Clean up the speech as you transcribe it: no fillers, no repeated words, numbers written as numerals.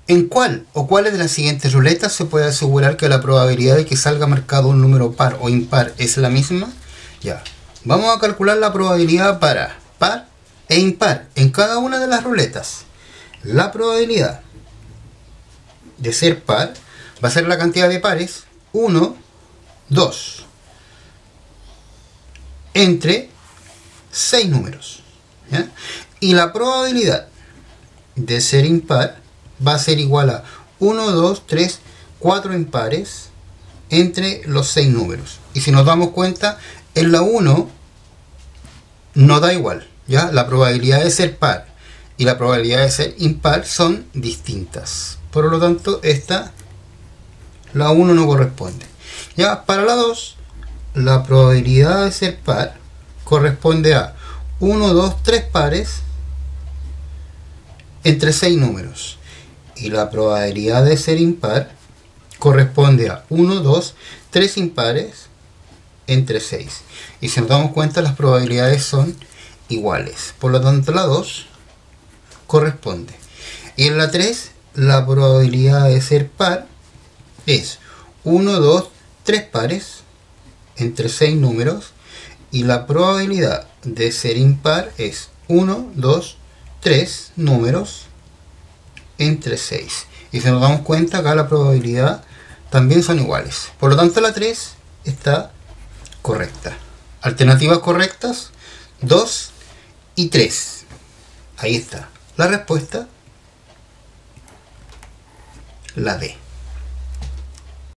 ¿En cuál o cuáles de las siguientes ruletas se puede asegurar que la probabilidad de que salga marcado un número par o impar es la misma? Ya. Vamos a calcular la probabilidad para par e impar en cada una de las ruletas. La probabilidad de ser par va a ser la cantidad de pares 1, 2 entre 6 números, ¿ya? Y la probabilidad de ser impar va a ser igual a 1, 2, 3, 4 impares entre los 6 números. Y si nos damos cuenta, en la 1 no da igual, ¿ya? La probabilidad de ser par y la probabilidad de ser impar son distintas. Por lo tanto, la 1 no corresponde. Ya, para la 2, la probabilidad de ser par corresponde a 1, 2, 3 pares entre 6 números. Y la probabilidad de ser impar corresponde a 1, 2, 3 impares entre 6. Y si nos damos cuenta, las probabilidades son iguales. Por lo tanto, la 2 corresponde. Y en la 3, la probabilidad de ser par es 1, 2, 3 pares entre 6 números. Y la probabilidad de ser impar es 1, 2, 3 números entre 6. Y si nos damos cuenta, acá la probabilidad también son iguales. Por lo tanto, la 3 está correcta. Alternativas correctas 2 y 3. Ahí está la respuesta, la D.